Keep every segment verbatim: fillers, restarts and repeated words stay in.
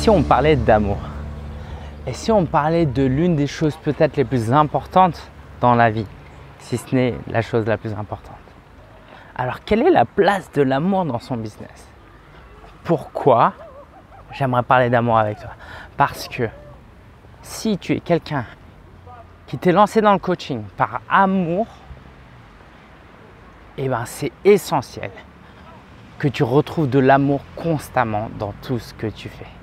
si on parlait d'amour? Et si on parlait de l'une des choses peut-être les plus importantes dans la vie, si ce n'est la chose la plus importante? Alors, quelle est la place de l'amour dans son business? Pourquoi j'aimerais parler d'amour avec toi? Parce que si tu es quelqu'un qui t'est lancé dans le coaching par amour, eh ben, c'est essentiel que tu retrouves de l'amour constamment dans tout ce que tu fais.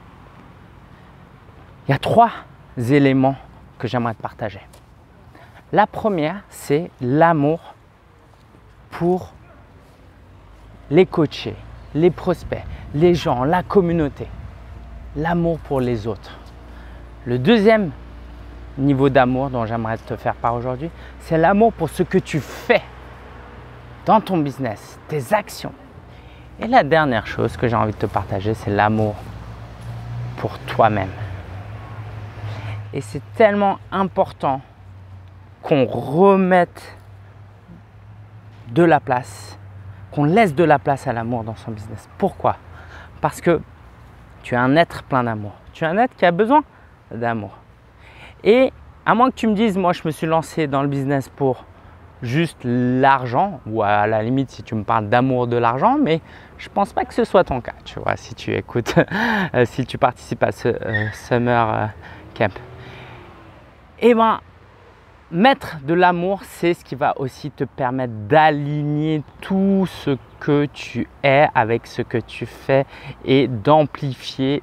Il y a trois éléments que j'aimerais te partager. La première, c'est l'amour pour les coachés, les prospects, les gens, la communauté. L'amour pour les autres. Le deuxième niveau d'amour dont j'aimerais te faire part aujourd'hui, c'est l'amour pour ce que tu fais dans ton business, tes actions. Et la dernière chose que j'ai envie de te partager, c'est l'amour pour toi-même. Et c'est tellement important qu'on remette de la place, qu'on laisse de la place à l'amour dans son business. Pourquoi? Parce que tu es un être plein d'amour. Tu es un être qui a besoin d'amour. Et à moins que tu me dises, moi je me suis lancé dans le business pour juste l'argent, ou à la limite si tu me parles d'amour de l'argent, mais je ne pense pas que ce soit ton cas, tu vois, si tu écoutes, si tu participes à ce euh, Summer euh, Camp. Eh bien, mettre de l'amour, c'est ce qui va aussi te permettre d'aligner tout ce que tu es avec ce que tu fais et d'amplifier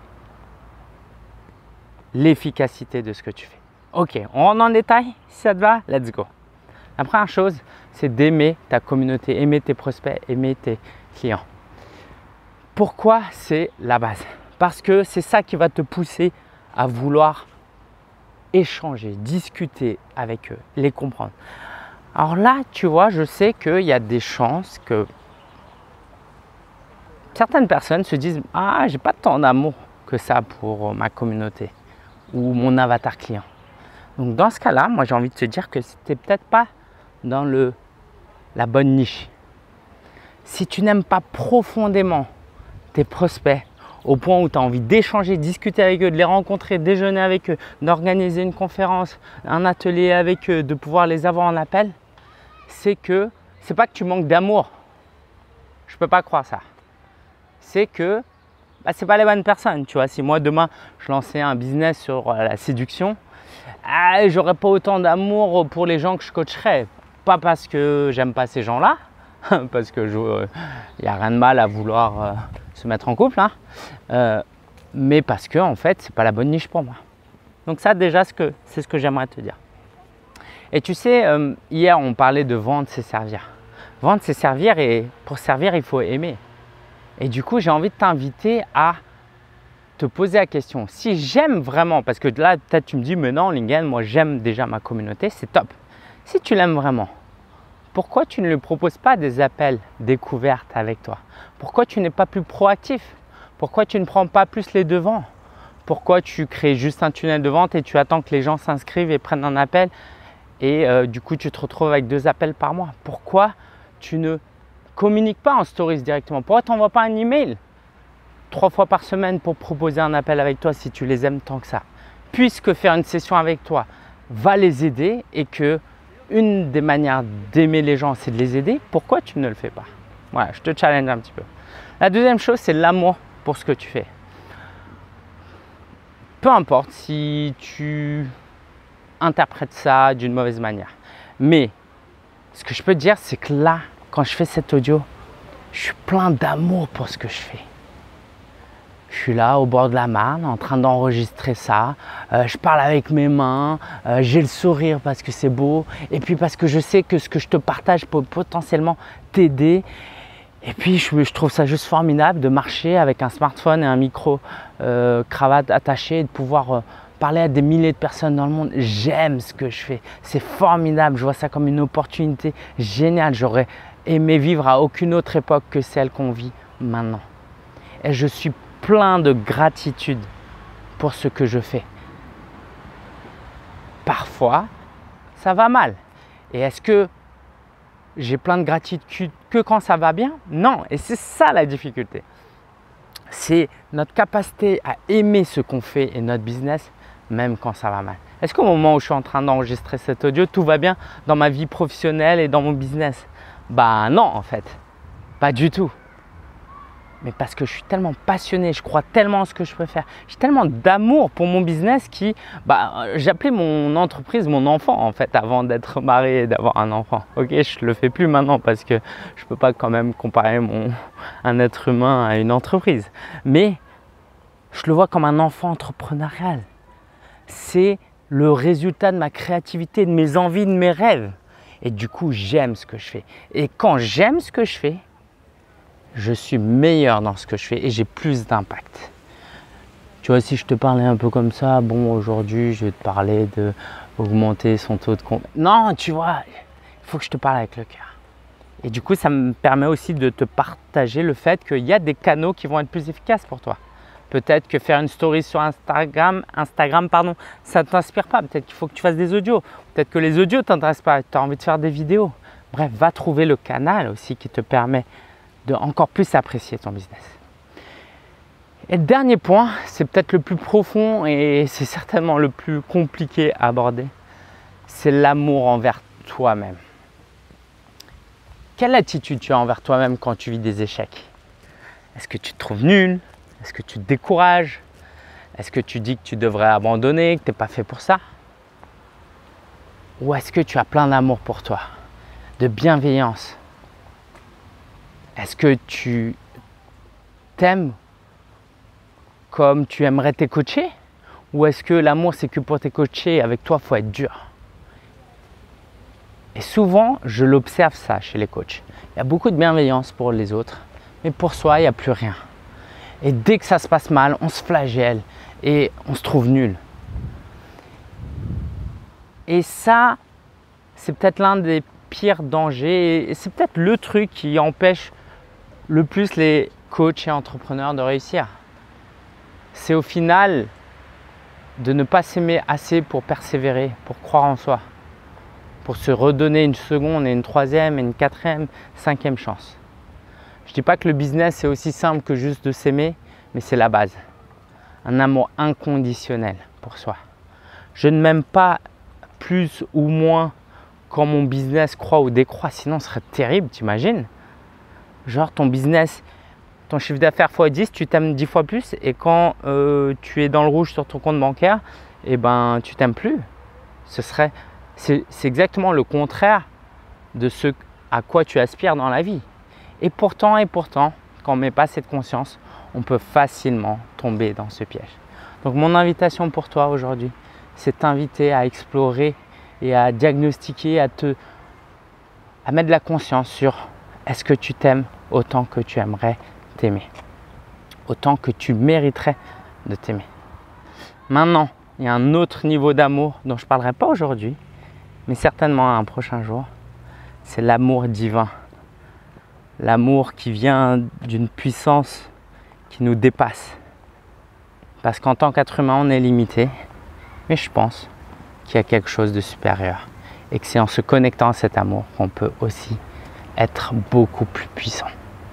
l'efficacité de ce que tu fais. Ok, on rentre dans le détail, si ça te va, let's go. La première chose, c'est d'aimer ta communauté, aimer tes prospects, aimer tes clients. Pourquoi c'est la base? Parce que c'est ça qui va te pousser à vouloir échanger, discuter avec eux, les comprendre. Alors là, tu vois, je sais qu'il y a des chances que certaines personnes se disent « Ah, j'ai pas tant d'amour que ça pour ma communauté ou mon avatar client. » Donc dans ce cas-là, moi j'ai envie de te dire que c'était peut-être pas dans le, la bonne niche. Si tu n'aimes pas profondément tes prospects au point où tu as envie d'échanger, discuter avec eux, de les rencontrer, déjeuner avec eux, d'organiser une conférence, un atelier avec eux, de pouvoir les avoir en appel, c'est que c'est pas que tu manques d'amour. Je peux pas croire ça. C'est que bah, c'est pas les bonnes personnes. Tu vois, si moi demain je lançais un business sur euh, la séduction, ah, j'aurais pas autant d'amour pour les gens que je coacherais. Pas parce que j'aime pas ces gens-là, parce que il euh, n'y a rien de mal à vouloir euh, se mettre en couple, hein, euh, mais parce que en fait, c'est pas la bonne niche pour moi. Donc ça, déjà, c'est ce que, c'est ce que j'aimerais te dire. Et tu sais, euh, hier, on parlait de vendre, c'est servir. Vendre, c'est servir, et pour servir, il faut aimer. Et du coup, j'ai envie de t'inviter à te poser la question. Si j'aime vraiment, parce que là, peut-être tu me dis, mais non, Lingen, moi, j'aime déjà ma communauté, c'est top. Si tu l'aimes vraiment, pourquoi tu ne lui proposes pas des appels découvertes avec toi? Pourquoi tu n'es pas plus proactif? Pourquoi tu ne prends pas plus les devants? Pourquoi tu crées juste un tunnel de vente et tu attends que les gens s'inscrivent et prennent un appel et euh, du coup tu te retrouves avec deux appels par mois? Pourquoi tu ne communiques pas en stories directement? Pourquoi tu n'envoies pas un email trois fois par semaine pour proposer un appel avec toi si tu les aimes tant que ça? Puisque faire une session avec toi va les aider et que une des manières d'aimer les gens, c'est de les aider, pourquoi tu ne le fais pas? Voilà, je te challenge un petit peu. La deuxième chose, c'est l'amour pour ce que tu fais. Peu importe si tu interprètes ça d'une mauvaise manière. Mais ce que je peux te dire, c'est que là, quand je fais cet audio, je suis plein d'amour pour ce que je fais. Je suis là au bord de la Marne en train d'enregistrer ça, euh, je parle avec mes mains, euh, j'ai le sourire parce que c'est beau et puis parce que je sais que ce que je te partage peut potentiellement t'aider. Et puis je, je trouve ça juste formidable de marcher avec un smartphone et un micro euh, cravate attaché et de pouvoir euh, parler à des milliers de personnes dans le monde. J'aime ce que je fais, c'est formidable, je vois ça comme une opportunité géniale. J'aurais aimé vivre à aucune autre époque que celle qu'on vit maintenant. Et je suis plein de gratitude pour ce que je fais. Parfois, ça va mal. Et est-ce que j'ai plein de gratitude que quand ça va bien? Non, et c'est ça la difficulté. c'est notre capacité à aimer ce qu'on fait et notre business, même quand ça va mal. Est-ce qu'au moment où je suis en train d'enregistrer cet audio, tout va bien dans ma vie professionnelle et dans mon business? Bah non, en fait, pas du tout. Mais parce que je suis tellement passionné, je crois tellement en ce que je peux faire. J'ai tellement d'amour pour mon business qui, bah, j'appelais mon entreprise mon enfant en fait avant d'être marié et d'avoir un enfant. Ok, je le fais plus maintenant parce que je peux pas quand même comparer mon, un être humain à une entreprise. Mais je le vois comme un enfant entrepreneurial. C'est le résultat de ma créativité, de mes envies, de mes rêves. Et du coup, j'aime ce que je fais. Et quand j'aime ce que je fais, je suis meilleur dans ce que je fais et j'ai plus d'impact. Tu vois, si je te parlais un peu comme ça, bon, aujourd'hui, je vais te parler de augmenter son taux de compte. Non, tu vois, il faut que je te parle avec le cœur. Et du coup, ça me permet aussi de te partager le fait qu'il y a des canaux qui vont être plus efficaces pour toi. Peut-être que faire une story sur Instagram, Instagram pardon, ça ne t'inspire pas. Peut-être qu'il faut que tu fasses des audios. Peut-être que les audios ne t'intéressent pas. Tu as envie de faire des vidéos. Bref, va trouver le canal aussi qui te permet de encore plus apprécier ton business. Et le dernier point, c'est peut-être le plus profond et c'est certainement le plus compliqué à aborder. C'est l'amour envers toi-même. Quelle attitude tu as envers toi-même quand tu vis des échecs? Est-ce que tu te trouves nul? Est-ce que tu te décourages? Est-ce que tu dis que tu devrais abandonner, que tu n'es pas fait pour ça? Ou est-ce que tu as plein d'amour pour toi, de bienveillance? Est-ce que tu t'aimes comme tu aimerais tes coachés? Ou est-ce que l'amour, c'est que pour tes coachés, avec toi, il faut être dur? Et souvent, je l'observe ça chez les coachs. Il y a beaucoup de bienveillance pour les autres, mais pour soi, il n'y a plus rien. Et dès que ça se passe mal, on se flagelle et on se trouve nul. Et ça, c'est peut-être l'un des pires dangers et c'est peut-être le truc qui empêche le plus les coachs et entrepreneurs de réussir. C'est au final de ne pas s'aimer assez pour persévérer, pour croire en soi, pour se redonner une seconde et une troisième et une quatrième, cinquième chance. Je ne dis pas que le business c'est aussi simple que juste de s'aimer, mais c'est la base. Un amour inconditionnel pour soi. Je ne m'aime pas plus ou moins quand mon business croît ou décroît, sinon ce serait terrible, t'imagines? Genre ton business, ton chiffre d'affaires fois dix, tu t'aimes dix fois plus et quand euh, tu es dans le rouge sur ton compte bancaire, eh ben, tu t'aimes plus. Ce serait, c'est, c'est exactement le contraire de ce à quoi tu aspires dans la vie. Et pourtant, et pourtant, quand on ne met pas cette conscience, on peut facilement tomber dans ce piège. Donc mon invitation pour toi aujourd'hui, c'est t'inviter à explorer et à diagnostiquer, à, te, à mettre de la conscience sur est-ce que tu t'aimes autant que tu aimerais t'aimer, autant que tu mériterais de t'aimer. Maintenant, il y a un autre niveau d'amour dont je ne parlerai pas aujourd'hui, mais certainement à un prochain jour, c'est l'amour divin. L'amour qui vient d'une puissance qui nous dépasse. Parce qu'en tant qu'être humain, on est limité, mais je pense qu'il y a quelque chose de supérieur et que c'est en se connectant à cet amour qu'on peut aussi être beaucoup plus puissant.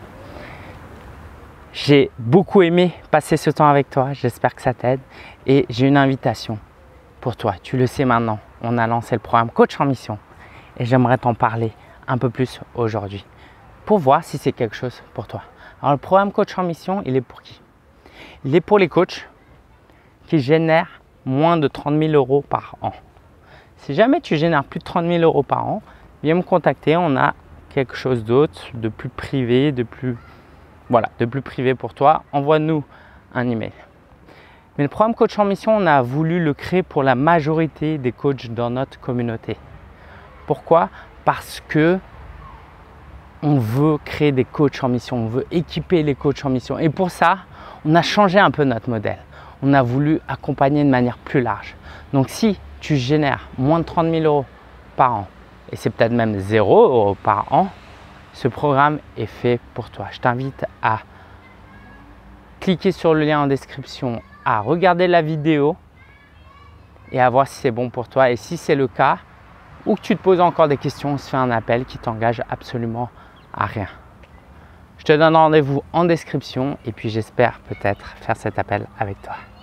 J'ai beaucoup aimé passer ce temps avec toi, j'espère que ça t'aide et j'ai une invitation pour toi. Tu le sais maintenant, on a lancé le programme Coach en Mission et j'aimerais t'en parler un peu plus aujourd'hui pour voir si c'est quelque chose pour toi. Alors le programme Coach en Mission, il est pour qui? Il est pour les coachs qui génèrent moins de trente mille euros par an. Si jamais tu génères plus de trente mille euros par an, viens me contacter, on a quelque chose d'autre, de plus privé, de plus, voilà, de plus privé pour toi. Envoie-nous un email. Mais le programme Coach en Mission, on a voulu le créer pour la majorité des coachs dans notre communauté. Pourquoi? Parce que on veut créer des coachs en mission, on veut équiper les coachs en mission. Et pour ça, on a changé un peu notre modèle. On a voulu accompagner de manière plus large. Donc si tu génères moins de trente mille euros par an, et c'est peut-être même zéro euros par an, ce programme est fait pour toi. Je t'invite à cliquer sur le lien en description, à regarder la vidéo et à voir si c'est bon pour toi. Et si c'est le cas, ou que tu te poses encore des questions, on se fait un appel qui t'engage absolument à rien. Je te donne rendez-vous en description et puis j'espère peut-être faire cet appel avec toi.